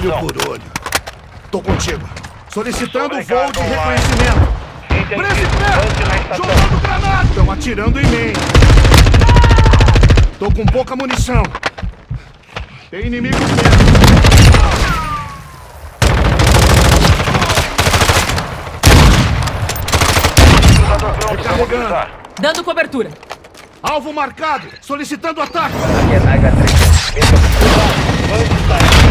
Olho por olho. Tô contigo. Solicitando voo de reconhecimento. Precipé! Jogando granada! Estão atirando em mim. Tô com pouca munição. Tem inimigos mesmo. Recarregando. Dando cobertura. Alvo marcado. Solicitando ataque. Aqui é Naga 3.